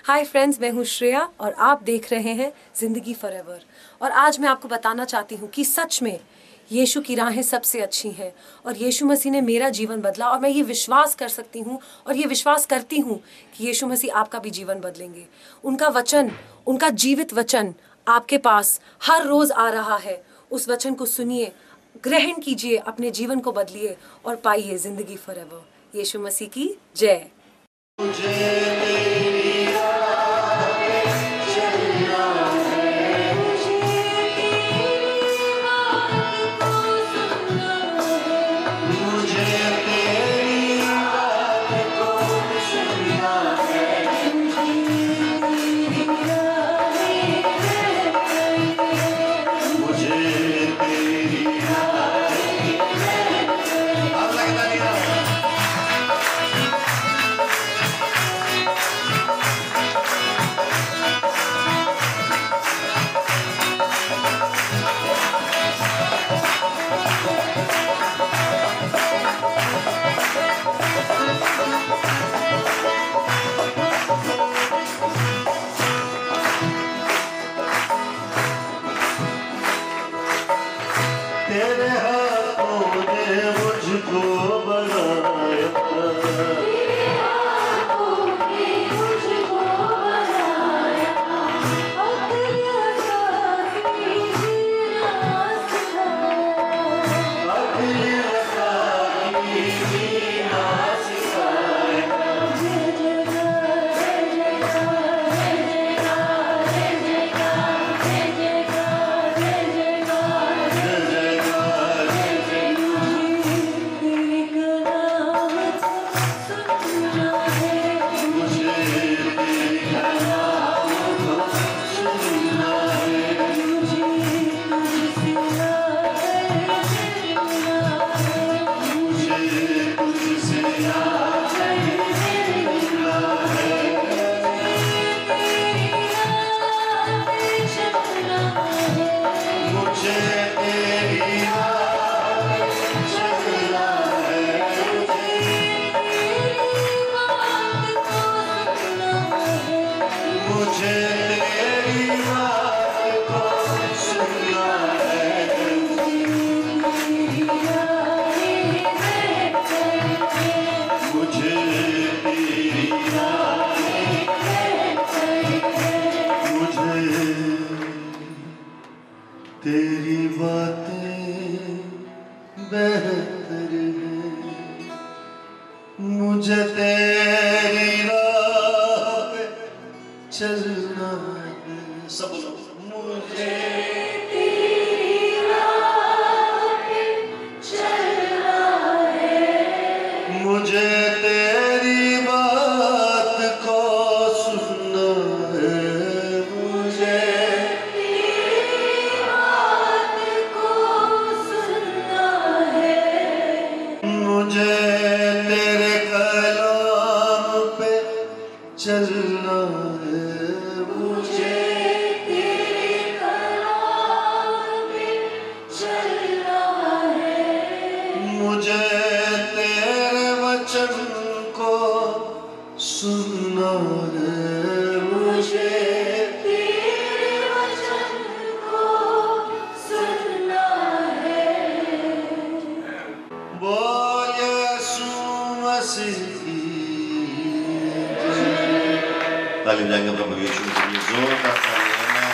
Hi friends, मैं हूँ श्रेया और आप देख रहे हैं जिंदगी फॉरएवर। और आज मैं आपको बताना चाहती हूँ कि सच में यीशु की राहें सबसे अच्छी हैं और यीशु मसीह ने मेरा जीवन बदला और मैं ये विश्वास कर सकती हूँ और ये विश्वास करती हूँ कि यीशु मसीह आपका भी जीवन बदलेंगे। उनका वचन, उनका जीवित वचन आपके पास हर रोज आ रहा है। उस वचन को सुनिए, ग्रहण कीजिए, अपने जीवन को बदलिए और पाइए जिंदगी फॉरएवर। यीशु मसीह की जय। तेरी बातें बेहतर है, मुझे तेरी राह पे चलना है। सब लोग मुझे तेरी राह पे चलना है, मुझे तेरी बात को सुनना है, मुझे मुझे तेरे कलाम पे चलना है, मुझे तेरे कलाम पे चलना है, मुझे तेरे वचन को सुनना है, मुझे तेरे वचन को सुनना है। ताली जाएंगे प्रभु यीशु के लिए जोरदार ताली।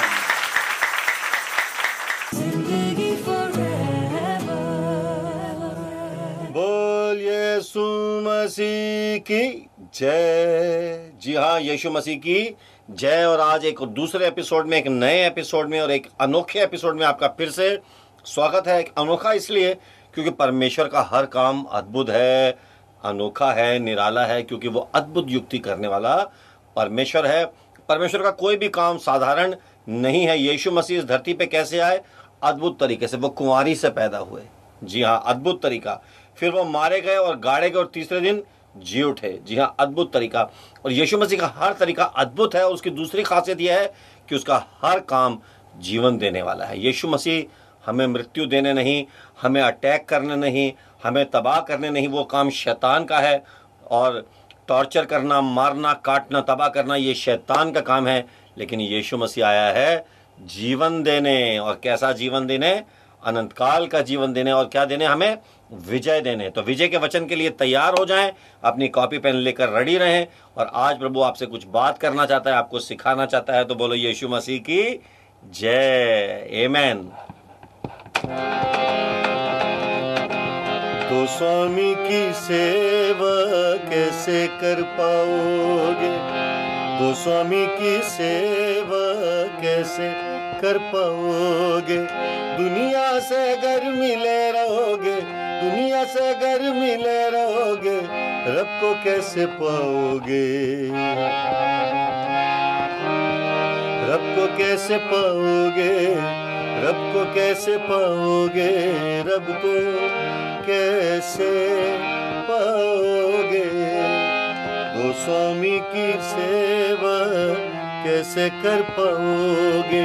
बोल यीशु मसीह की जय। जी हाँ, यीशु मसीह की जय। और आज एक दूसरे एपिसोड में, एक नए एपिसोड में और एक अनोखे एपिसोड में आपका फिर से स्वागत है। एक अनोखा इसलिए क्योंकि परमेश्वर का हर काम अद्भुत है, अनोखा है, निराला है, क्योंकि वो अद्भुत युक्ति करने वाला परमेश्वर है। परमेश्वर का कोई भी काम साधारण नहीं है। यीशु मसीह इस धरती पे कैसे आए? अद्भुत तरीके से। वो कुंवारी से पैदा हुए, जी हाँ, अद्भुत तरीका। फिर वो मारे गए और गाड़े गए और तीसरे दिन जी उठे, जी हाँ, अद्भुत तरीका। और यीशु मसीह का हर तरीका अद्भुत है। और उसकी दूसरी खासियत यह है कि उसका हर काम जीवन देने वाला है। यीशु मसीह हमें मृत्यु देने नहीं, हमें अटैक करने नहीं, हमें तबाह करने नहीं, वो काम शैतान का है। और टॉर्चर करना, मारना, काटना, तबाह करना ये शैतान का काम है। लेकिन यीशु मसीह आया है जीवन देने, और कैसा जीवन देने? अनंत काल का जीवन देने। और क्या देने? हमें विजय देने। तो विजय के वचन के लिए तैयार हो जाएं, अपनी कॉपी पेन लेकर रेडी रहें। और आज प्रभु आपसे कुछ बात करना चाहता है, आपको सिखाना चाहता है। तो बोलो यीशु मसीह की जय। आमेन। तो स्वामी की सेवा कैसे कर पाओगे? तो स्वामी की सेवा कैसे कर पाओगे? दुनिया से अगर मिले रहोगे, दुनिया से अगर मिले रहोगे, रब को कैसे पाओगे? रब को कैसे पाओगे? रब को कैसे पाओगे? रब को कैसे पाओगे? तो स्वामी की सेवा कैसे कर पाओगे?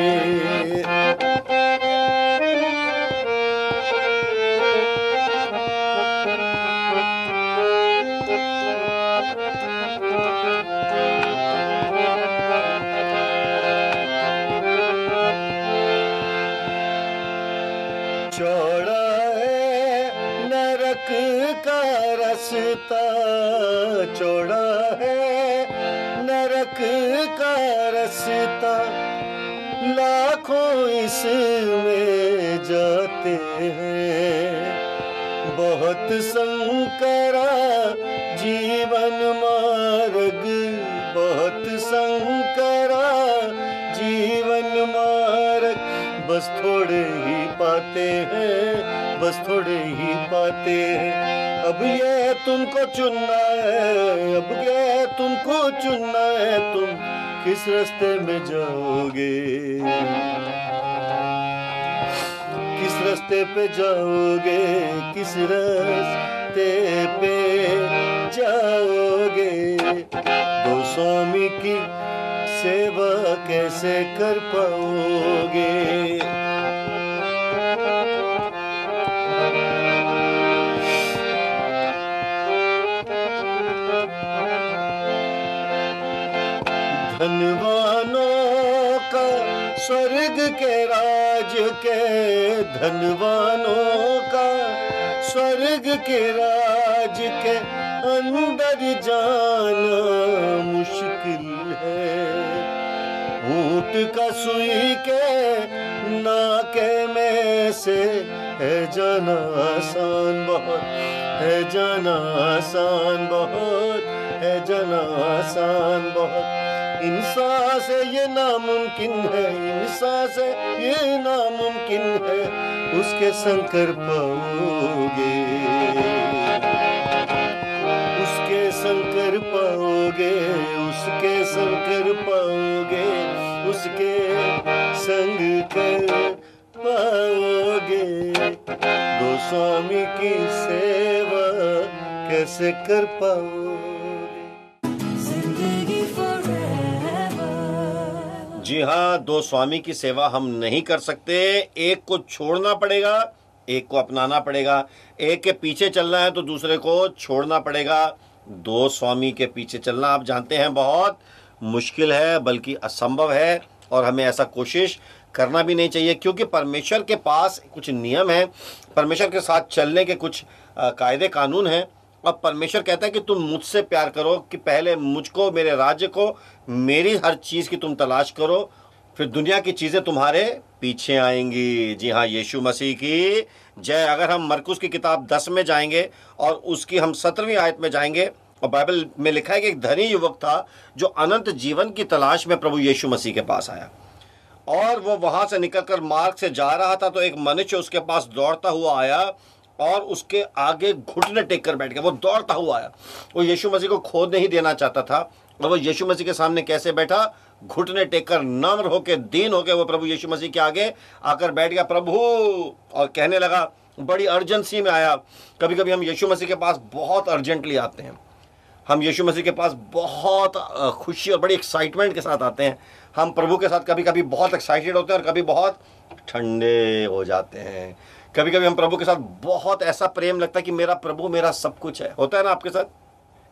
चौड़ा है नरक का रास्ता, चौड़ा है नरक का रास्ता, लाखों इसमें जाते हैं। बहुत संकरा जीवन मार्ग, बहुत संकरा जीवन मार्ग, बस थोड़े ही पाते हैं, बस थोड़े ही पाते हैं। अब ये तुमको चुनना है, अब ये तुमको चुनना है, तुम किस रास्ते में जाओगे? किस रास्ते पे जाओगे? किस रास्ते पे जाओगे? दो स्वामी की सेवा कैसे कर पाओगे? धनवानों का स्वर्ग के राज के, धनवानों का स्वर्ग के राज के अंदर जाना मुश्किल है। ऊंट का सुई के नाके में से है जाना आसान बहुत, है जाना आसान बहुत, है जाना आसान बहुत। इंसान से ये नामुमकिन है, इंसान से ये नामुमकिन है, उसके संग कर पाओगे, उसके संग कर पाओगे, उसके संग कर पाओगे, उसके संग कर पाओगे। दो स्वामी की सेवा कैसे कर पाओगे? जी हाँ, दो स्वामी की सेवा हम नहीं कर सकते। एक को छोड़ना पड़ेगा, एक को अपनाना पड़ेगा। एक के पीछे चलना है तो दूसरे को छोड़ना पड़ेगा। दो स्वामी के पीछे चलना आप जानते हैं बहुत मुश्किल है, बल्कि असंभव है। और हमें ऐसा कोशिश करना भी नहीं चाहिए, क्योंकि परमेश्वर के पास कुछ नियम हैं, परमेश्वर के साथ चलने के कुछ कायदे कानून हैं। और परमेश्वर कहता है कि तुम मुझसे प्यार करो, कि पहले मुझको, मेरे राज्य को, मेरी हर चीज़ की तुम तलाश करो, फिर दुनिया की चीज़ें तुम्हारे पीछे आएंगी। जी हाँ, यीशु मसीह की जय। अगर हम मरकुस की किताब 10 में जाएंगे और उसकी हम 17वीं आयत में जाएंगे, और बाइबल में लिखा है कि एक धनी युवक था जो अनंत जीवन की तलाश में प्रभु यीशु मसीह के पास आया, और वो वहाँ से निकलकर मार्ग से जा रहा था, तो एक मनुष्य उसके पास दौड़ता हुआ आया और उसके आगे घुटने टेक कर बैठ गया। वो दौड़ता हुआ आया, वो यीशु मसीह को खो नहीं देना चाहता था, और वो यीशु मसीह के सामने कैसे बैठा? घुटने टेक कर, नम्र होकर, दीन होकर वो प्रभु यीशु मसीह के आगे आकर बैठ गया, प्रभु, और कहने लगा, बड़ी अर्जेंसी में आया। कभी कभी हम यीशु मसीह के पास बहुत अर्जेंटली आते हैं, हम यीशु मसीह के पास बहुत खुशी और बड़ी एक्साइटमेंट के साथ आते हैं। हम प्रभु के साथ कभी कभी बहुत एक्साइटेड होते हैं और कभी बहुत ठंडे हो जाते हैं। कभी कभी हम प्रभु के साथ बहुत ऐसा प्रेम लगता है कि मेरा प्रभु मेरा सब कुछ है। होता है ना आपके साथ?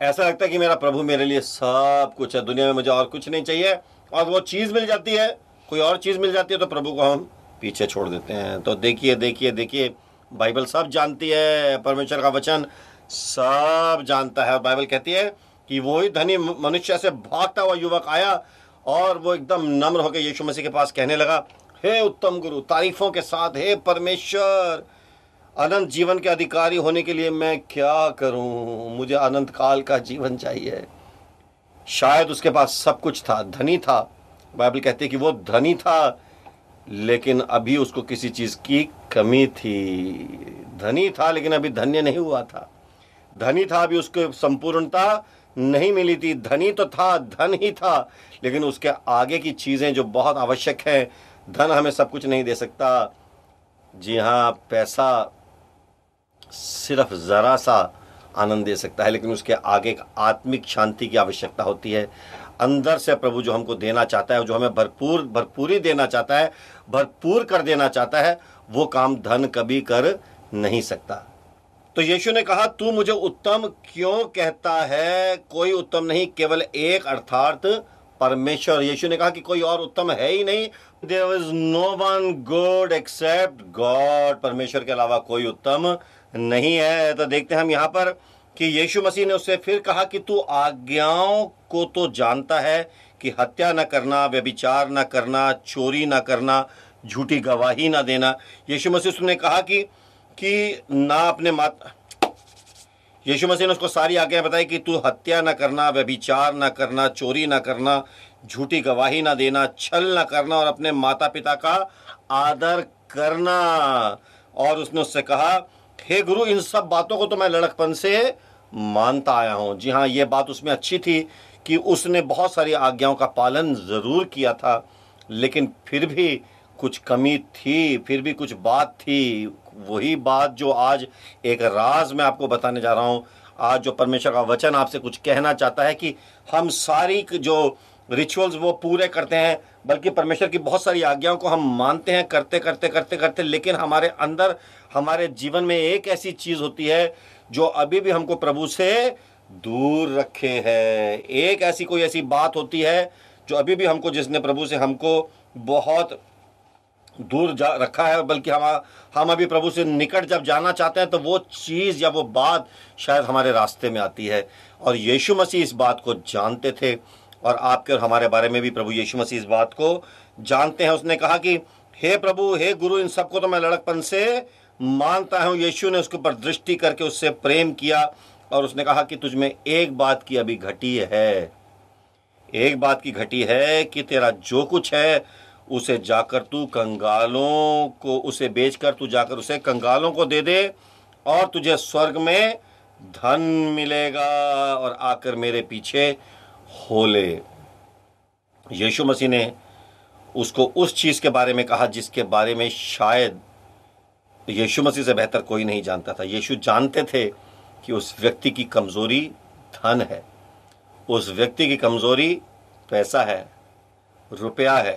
ऐसा लगता है कि मेरा प्रभु मेरे लिए सब कुछ है, दुनिया में मुझे और कुछ नहीं चाहिए, और वो चीज़ मिल जाती है, कोई और चीज़ मिल जाती है तो प्रभु को हम पीछे छोड़ देते हैं। तो देखिए देखिए देखिए, बाइबल सब जानती है, परमेश्वर का वचन सब जानता है। और बाइबल कहती है कि वही धनी मनुष्य से भागता हुआ युवक आया और वो एकदम नम्र होकर यीशु मसीह के पास कहने लगा, हे उत्तम गुरु, तारीफों के साथ, हे परमेश्वर, अनंत जीवन के अधिकारी होने के लिए मैं क्या करूं? मुझे अनंत काल का जीवन चाहिए। शायद उसके पास सब कुछ था, धनी था। बाइबल कहती है कि वो धनी था, लेकिन अभी उसको किसी चीज़ की कमी थी। धनी था लेकिन अभी धन्य नहीं हुआ था। धनी था, अभी उसको संपूर्णता नहीं मिली थी। धनी तो था, धन ही था, लेकिन उसके आगे की चीज़ें जो बहुत आवश्यक हैं। धन हमें सब कुछ नहीं दे सकता। जी हाँ, पैसा सिर्फ ज़रा सा आनंद दे सकता है, लेकिन उसके आगे एक आत्मिक शांति की आवश्यकता होती है। अंदर से प्रभु जो हमको देना चाहता है, जो हमें भरपूरी देना चाहता है, भरपूर कर देना चाहता है, वो काम धन कभी कर नहीं सकता। तो यीशु ने कहा, तू मुझे उत्तम क्यों कहता है? कोई उत्तम नहीं, केवल एक, अर्थात परमेश्वर। यीशु ने कहा कि कोई और उत्तम है ही नहीं। There is no one good except God. परमेश्वर के अलावा कोई उत्तम नहीं है। तो देखते हैं हम यहाँ पर कि यीशु मसीह ने उससे फिर कहा कि तू आज्ञाओं को तो जानता है कि हत्या न करना, व्यभिचार न करना, चोरी न करना, झूठी गवाही न देना। यीशु मसीह ने कहा कि ना अपने यीशु मसीह ने उसको सारी आज्ञाएं बताई कि तू हत्या न करना, व्यभिचार न करना, चोरी न करना, झूठी गवाही न देना, छल न करना और अपने माता पिता का आदर करना। और उसने उससे कहा, हे गुरु, इन सब बातों को तो मैं लड़कपन से मानता आया हूँ। जी हाँ, ये बात उसमें अच्छी थी कि उसने बहुत सारी आज्ञाओं का पालन ज़रूर किया था, लेकिन फिर भी कुछ कमी थी, फिर भी कुछ बात थी। वही बात जो आज एक राज मैं आपको बताने जा रहा हूँ। आज जो परमेश्वर का वचन आपसे कुछ कहना चाहता है कि हम सारी जो रिचुअल्स वो पूरे करते हैं, बल्कि परमेश्वर की बहुत सारी आज्ञाओं को हम मानते हैं, करते करते करते करते, लेकिन हमारे अंदर, हमारे जीवन में एक ऐसी चीज़ होती है जो अभी भी हमको प्रभु से दूर रखे है। एक ऐसी कोई ऐसी बात होती है जो अभी भी हमको, जिसने प्रभु से हमको बहुत दूर रखा है, बल्कि हम अभी प्रभु से निकट जब जाना चाहते हैं तो वो चीज़ या वो बात शायद हमारे रास्ते में आती है। और यीशु मसीह इस बात को जानते थे, और आपके और हमारे बारे में भी प्रभु यीशु मसीह इस बात को जानते हैं। उसने कहा कि हे प्रभु, हे गुरु, इन सबको तो मैं लड़कपन से मानता हूँ। यीशु ने उसके ऊपर दृष्टि करके उससे प्रेम किया और उसने कहा कि तुझ में एक बात की अभी घटी है, एक बात की घटी है कि तेरा जो कुछ है उसे जाकर तू कंगालों को, उसे बेचकर तू जाकर उसे कंगालों को दे दे, और तुझे स्वर्ग में धन मिलेगा, और आकर मेरे पीछे हो ले। यीशु मसीह ने उसको उस चीज़ के बारे में कहा जिसके बारे में शायद यीशु मसीह से बेहतर कोई नहीं जानता था। यीशु जानते थे कि उस व्यक्ति की कमज़ोरी धन है, उस व्यक्ति की कमज़ोरी पैसा है, रुपया है,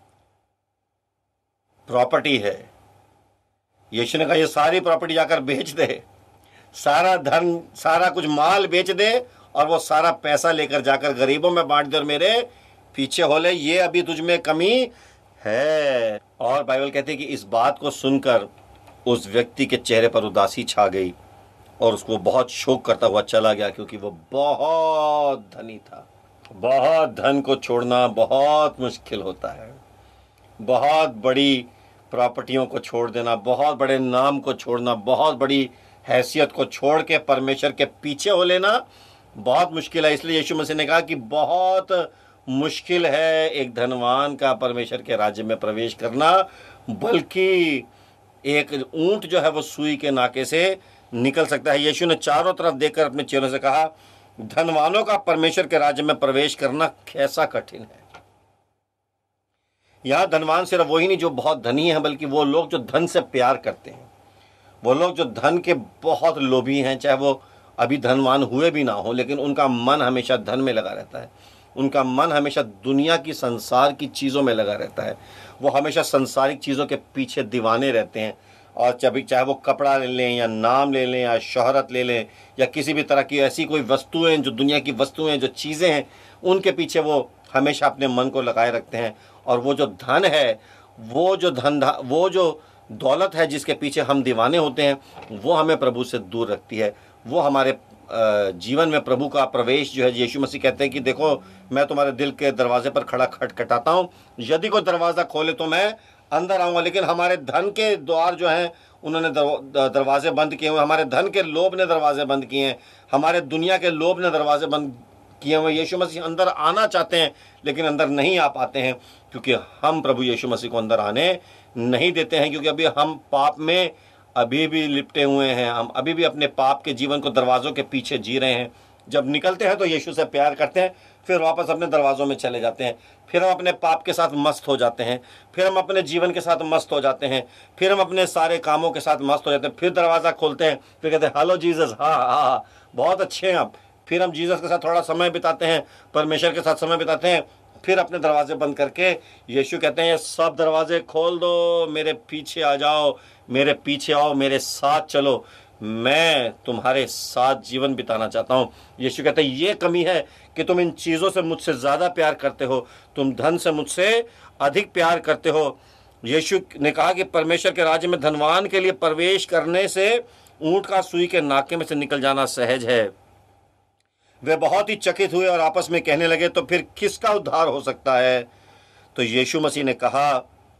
प्रॉपर्टी है। यीशु ने कहा, ये सारी प्रॉपर्टी जाकर बेच दे, सारा धन, सारा कुछ माल बेच दे, और वो सारा पैसा लेकर जाकर गरीबों में बांट दे और मेरे पीछे हो ले। ये अभी तुझ में कमी है। और बाइबल कहती है कि इस बात को सुनकर उस व्यक्ति के चेहरे पर उदासी छा गई और उसको बहुत शोक करता हुआ चला गया, क्योंकि वो बहुत धनी था। बहुत धन को छोड़ना बहुत मुश्किल होता है। बहुत बड़ी प्रॉपर्टियों को छोड़ देना, बहुत बड़े नाम को छोड़ना, बहुत बड़ी हैसियत को छोड़ के परमेश्वर के पीछे हो लेना बहुत मुश्किल है। इसलिए यीशु मसीह ने कहा कि बहुत मुश्किल है एक धनवान का परमेश्वर के राज्य में प्रवेश करना, बल्कि एक ऊंट जो है वो सुई के नाके से निकल सकता है। यीशु ने चारों तरफ देखकर अपने चेलों से कहा, धनवानों का परमेश्वर के राज्य में प्रवेश करना कैसा कठिन है। यहाँ धनवान सिर्फ वही नहीं जो बहुत धनी है, बल्कि वो लोग जो धन से प्यार करते हैं, वो लोग जो धन के बहुत लोभी हैं, चाहे वो अभी धनवान हुए भी ना हो, लेकिन उनका मन हमेशा धन में लगा रहता है। उनका मन हमेशा दुनिया की, संसार की चीज़ों में लगा रहता है। वो हमेशा संसारिक चीज़ों के पीछे दीवाने रहते हैं। और चाहे वो कपड़ा ले लें या नाम ले लें या शोहरत ले लें या किसी भी तरह की ऐसी कोई वस्तुएं, जो दुनिया की वस्तुएं, जो चीज़ें हैं, उनके पीछे वो हमेशा अपने मन को लगाए रखते हैं। और वो जो धन है, वो जो दौलत है जिसके पीछे हम दीवाने होते हैं, वो हमें प्रभु से दूर रखती है। वो हमारे जीवन में प्रभु का प्रवेश जो है, यीशु मसीह कहते हैं कि देखो मैं तुम्हारे दिल के दरवाजे पर खड़ा खटखटाता हूँ, यदि कोई दरवाज़ा खोले तो मैं अंदर आऊँगा। लेकिन हमारे धन के द्वार जो हैं उन्होंने दरवाजे बंद किए हुए, हमारे धन के लोभ ने दरवाजे बंद किए हैं, हमारे दुनिया के लोभ ने दरवाजे बंद किए हुए। यीशु मसीह अंदर आना चाहते हैं लेकिन अंदर नहीं आ पाते हैं, क्योंकि हम प्रभु यीशु मसीह को अंदर आने नहीं देते हैं, क्योंकि अभी हम पाप में अभी भी लिपटे हुए हैं। हम अभी भी अपने पाप के जीवन को दरवाज़ों के पीछे जी रहे हैं। जब निकलते हैं तो यीशु से प्यार करते हैं, फिर वापस अपने दरवाज़ों में चले जाते हैं, फिर हम अपने पाप के साथ मस्त हो जाते हैं, फिर हम अपने जीवन के साथ मस्त हो जाते हैं, फिर हम अपने सारे कामों के साथ मस्त हो जाते हैं, फिर दरवाज़ा खोलते हैं, फिर कहते हैं हेलो जीसस, हाँ हाँ हाँ बहुत अच्छे हैं आप। फिर हम जीसस के साथ थोड़ा समय बिताते हैं, परमेश्वर के साथ समय बिताते हैं, फिर अपने दरवाजे बंद करके यीशु कहते हैं सब दरवाजे खोल दो, मेरे पीछे आ जाओ, मेरे पीछे आओ, मेरे साथ चलो, मैं तुम्हारे साथ जीवन बिताना चाहता हूँ। यीशु कहते हैं ये कमी है कि तुम इन चीज़ों से मुझसे ज़्यादा प्यार करते हो, तुम धन से मुझसे अधिक प्यार करते हो। यीशु ने कहा कि परमेश्वर के राज्य में धनवान के लिए प्रवेश करने से ऊँट का सुई के नाके में से निकल जाना सहज है। वे बहुत ही चकित हुए और आपस में कहने लगे तो फिर किसका उद्धार हो सकता है। तो यीशु मसीह ने कहा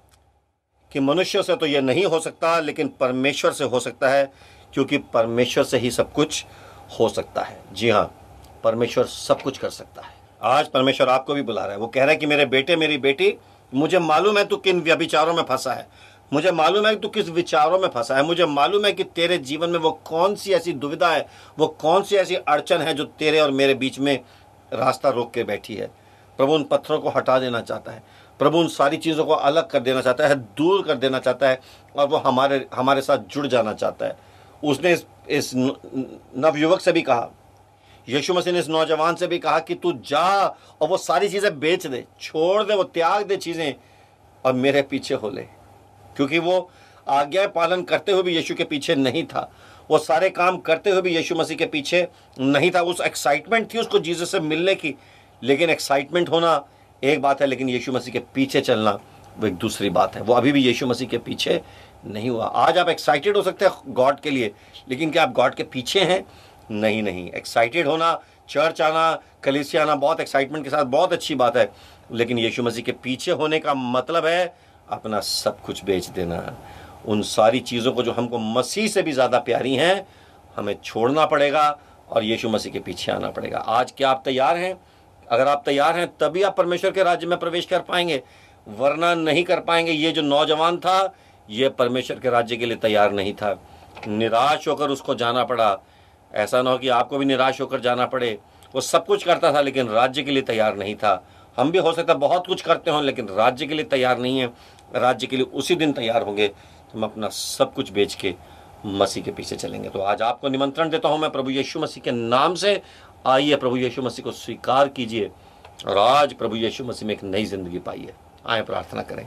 कि मनुष्य से तो यह नहीं हो सकता, लेकिन परमेश्वर से हो सकता है, क्योंकि परमेश्वर से ही सब कुछ हो सकता है। जी हाँ, परमेश्वर सब कुछ कर सकता है। आज परमेश्वर आपको भी बुला रहा है। वो कह रहा है कि मेरे बेटे, मेरी बेटी, मुझे मालूम है तू किन व्यभिचारों में फंसा है, मुझे मालूम है कि तू किस विचारों में फंसा है, मुझे मालूम है कि तेरे जीवन में वो कौन सी ऐसी दुविधा है, वो कौन सी ऐसी अड़चन है जो तेरे और मेरे बीच में रास्ता रोक के बैठी है। प्रभु उन पत्थरों को हटा देना चाहता है, प्रभु उन सारी चीज़ों को अलग कर देना चाहता है, दूर कर देना चाहता है, और वो हमारे साथ जुड़ जाना चाहता है। उसने इस नवयुवक से भी कहा, यीशु मसीह ने इस नौजवान से भी कहा कि तू जा और वो सारी चीज़ें बेच दे, छोड़ दे, वो त्याग दे चीज़ें और मेरे पीछे हो ले। क्योंकि वो आज्ञा पालन करते हुए भी यीशु के पीछे नहीं था, वो सारे काम करते हुए भी यीशु मसीह के पीछे नहीं था। उस एक्साइटमेंट थी उसको जीसस से मिलने की, लेकिन एक्साइटमेंट होना एक बात है, लेकिन यीशु मसीह के पीछे चलना वो एक दूसरी बात है। वो अभी भी यीशु मसीह के पीछे नहीं हुआ। आज आप एक्साइटेड हो सकते हैं गॉड के लिए, लेकिन क्या आप गॉड के पीछे हैं? नहीं नहीं। एक्साइटेड होना, चर्च आना, कलीसिया आना बहुत एक्साइटमेंट के साथ बहुत अच्छी बात है, लेकिन यीशु मसीह के पीछे होने का मतलब है अपना सब कुछ बेच देना। उन सारी चीज़ों को जो हमको मसीह से भी ज़्यादा प्यारी हैं, हमें छोड़ना पड़ेगा और यीशु मसीह के पीछे आना पड़ेगा। आज क्या आप तैयार हैं? अगर आप तैयार हैं तभी आप परमेश्वर के राज्य में प्रवेश कर पाएंगे, वरना नहीं कर पाएंगे। ये जो नौजवान था, ये परमेश्वर के राज्य के लिए तैयार नहीं था, निराश होकर उसको जाना पड़ा। ऐसा ना हो कि आपको भी निराश होकर जाना पड़े। वो सब कुछ करता था लेकिन राज्य के लिए तैयार नहीं था। हम भी हो सकता है बहुत कुछ करते हों लेकिन राज्य के लिए तैयार नहीं है। राज्य के लिए उसी दिन तैयार होंगे तो हम अपना सब कुछ बेच के मसीह के पीछे चलेंगे। तो आज आपको निमंत्रण देता हूं मैं प्रभु यीशु मसीह के नाम से, आइए प्रभु यीशु मसीह को स्वीकार कीजिए और आज प्रभु यीशु मसीह में एक नई जिंदगी पाइए। आए प्रार्थना करें।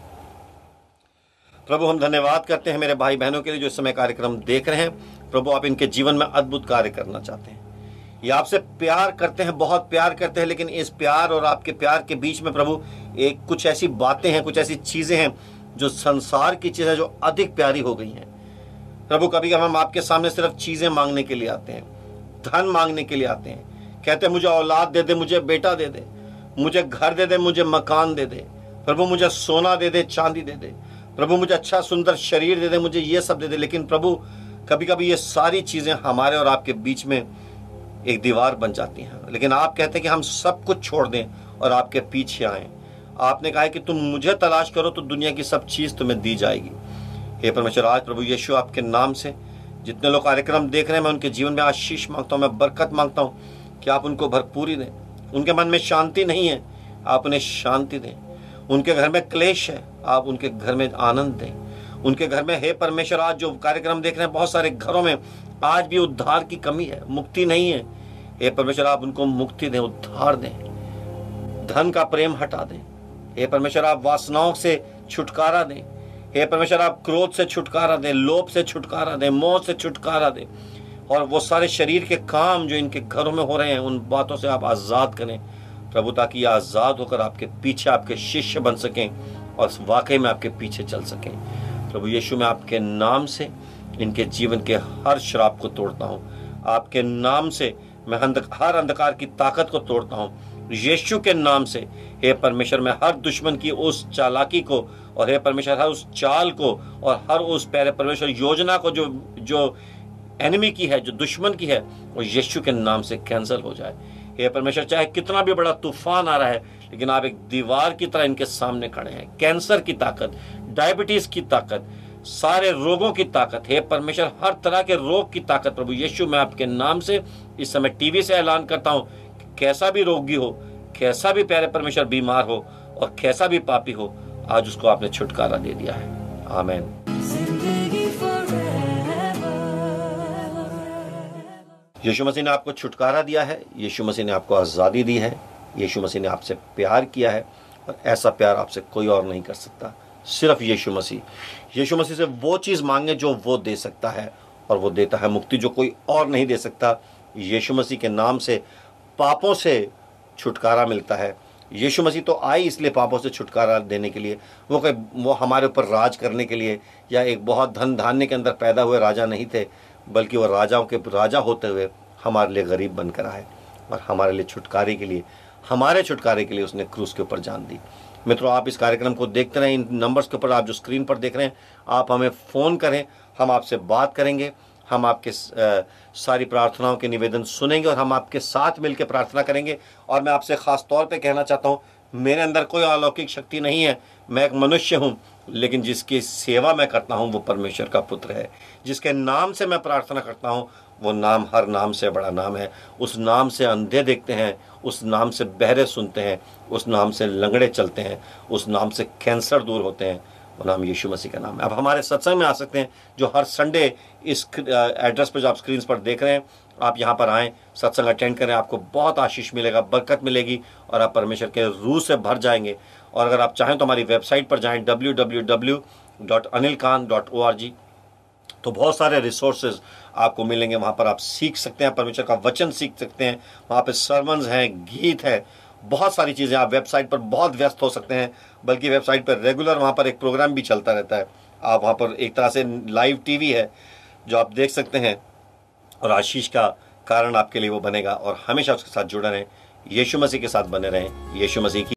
प्रभु हम धन्यवाद करते हैं मेरे भाई बहनों के लिए जो इस समय कार्यक्रम देख रहे हैं। प्रभु आप इनके जीवन में अद्भुत कार्य करना चाहते हैं। ये आपसे प्यार करते हैं, बहुत प्यार करते हैं, लेकिन इस प्यार और आपके प्यार के बीच में प्रभु एक कुछ ऐसी बातें हैं, कुछ ऐसी चीज़ें हैं जो संसार की चीज़ें जो अधिक प्यारी हो गई हैं। प्रभु कभी हम आपके सामने सिर्फ चीज़ें मांगने के लिए आते हैं, धन मांगने के लिए आते हैं, कहते हैं मुझे औलाद दे दे, मुझे बेटा दे दे, मुझे घर दे दे, मुझे मकान दे दे, प्रभु मुझे सोना दे दे, चांदी दे दे, प्रभु मुझे अच्छा सुंदर शरीर दे दे, मुझे ये सब दे दे। लेकिन प्रभु कभी कभी ये सारी चीज़ें हमारे और आपके बीच में एक दीवार बन जाती हैं। लेकिन आप कहते हैं कि हम सब कुछ छोड़ दें और आपके पीछे आएं। आपने कहा है कि तुम मुझे तलाश करो तो दुनिया की सब चीज़ तुम्हें दी जाएगी। हे परमेश्वर, आज प्रभु यीशु आपके नाम से जितने लोग कार्यक्रम देख रहे हैं, मैं उनके जीवन में आशीष मांगता हूँ, मैं बरकत मांगता हूँ कि आप उनको भरपूरी दें। उनके मन में शांति नहीं है, आप उन्हें शांति दें। उनके घर में क्लेश है, आप उनके घर में आनंद दें। उनके घर में हे परमेश्वर, आज जो कार्यक्रम देख रहे हैं बहुत सारे घरों में आज भी उद्धार की कमी है, मुक्ति नहीं है। हे परमेश्वर, आप उनको मुक्ति दें, उद्धार दें, धन का प्रेम हटा दें। हे परमेश्वर, आप वासनाओं से छुटकारा दें। हे परमेश्वर आप क्रोध से छुटकारा दें, लोभ से छुटकारा दें, मोह से छुटकारा दें, और वो सारे शरीर के काम जो इनके घरों में हो रहे हैं उन बातों से आप आज़ाद करें प्रभु, ताकि ये आज़ाद होकर आपके पीछे आपके शिष्य बन सकें और वाकई में आपके पीछे चल सकें। प्रभु यीशु, मैं आपके नाम से इनके जीवन के हर श्राप को तोड़ता हूँ। आपके नाम से मैं हर अंधकार की ताकत को तोड़ता हूँ। यीशु के नाम से हे परमेश्वर, मैं हर दुश्मन की उस चालाकी को और हे परमेश्वर हर उस चाल को और हर उस प्यारे परमेश्वर योजना को जो एनिमी की है, जो दुश्मन की है, वो यीशु के नाम से कैंसिल हो जाए। हे परमेश्वर, चाहे कितना भी बड़ा तूफान आ रहा है, लेकिन आप एक दीवार की तरह इनके सामने खड़े हैं। कैंसर की ताकत, डायबिटीज की ताकत, सारे रोगों की ताकत, हे परमेश्वर हर तरह के रोग की ताकत प्रभु यीशु, मैं आपके नाम से इस समय टीवी से ऐलान करता हूँ, कैसा भी रोगी हो, कैसा भी प्यारे परमेश्वर बीमार हो और कैसा भी पापी हो, आज उसको आपने छुटकारा दे दिया है। आमीन। यीशु मसीह ने आपको छुटकारा दिया है, यीशु मसीह ने आपको आज़ादी दी है, यीशु मसीह ने आपसे प्यार किया है, और ऐसा प्यार आपसे कोई और नहीं कर सकता, सिर्फ यीशु मसीह। यीशु मसीह से वो चीज़ मांगे जो वो दे सकता है, और वो देता है मुक्ति जो कोई और नहीं दे सकता। यीशु मसीह के नाम से पापों से छुटकारा मिलता है। यीशु मसीह तो आए इसलिए पापों से छुटकारा देने के लिए, वो हमारे ऊपर राज करने के लिए, या एक बहुत धन धान्य के अंदर पैदा हुए राजा नहीं थे, बल्कि वो राजाओं के राजा होते हुए हमारे लिए गरीब बनकर आए, और हमारे लिए छुटकारे के लिए, हमारे छुटकारे के लिए उसने क्रूस के ऊपर जान दी। मित्रों, आप इस कार्यक्रम को देखते रहें। इन नंबर्स के ऊपर आप जो स्क्रीन पर देख रहे हैं, आप हमें फ़ोन करें, हम आपसे बात करेंगे, हम आपके सारी प्रार्थनाओं के निवेदन सुनेंगे और हम आपके साथ मिलकर प्रार्थना करेंगे। और मैं आपसे ख़ास तौर पे कहना चाहता हूँ, मेरे अंदर कोई अलौकिक शक्ति नहीं है, मैं एक मनुष्य हूँ, लेकिन जिसकी सेवा मैं करता हूँ वो परमेश्वर का पुत्र है। जिसके नाम से मैं प्रार्थना करता हूँ वो नाम हर नाम से बड़ा नाम है। उस नाम से अंधे देखते हैं, उस नाम से बहरे सुनते हैं, उस नाम से लंगड़े चलते हैं, उस नाम से कैंसर दूर होते हैं। वो नाम यीशु मसीह का नाम है। अब हमारे सत्संग में आ सकते हैं, जो हर संडे इस एड्रेस पर जो आप स्क्रीन पर देख रहे हैं, आप यहाँ पर आएँ, सत्संग अटेंड करें, आपको बहुत आशीष मिलेगा, बरकत मिलेगी, और आप परमेश्वर के रूह से भर जाएंगे। और अगर आप चाहें तो हमारी वेबसाइट पर जाएं, www.anilkant.org, तो बहुत सारे रिसोर्सेज आपको मिलेंगे। वहाँ पर आप सीख सकते हैं, परमेश्वर का वचन सीख सकते हैं। वहाँ पे सर्मन्स हैं, गीत है, बहुत सारी चीज़ें। आप वेबसाइट पर बहुत व्यस्त हो सकते हैं, बल्कि वेबसाइट पर रेगुलर वहाँ पर एक प्रोग्राम भी चलता रहता है। आप वहाँ पर एक तरह से लाइव टीवी है जो आप देख सकते हैं, और आशीष का कारण आपके लिए वो बनेगा। और हमेशा उसके साथ जुड़े रहें, यीशु मसीह के साथ बने रहें। यीशु मसीह की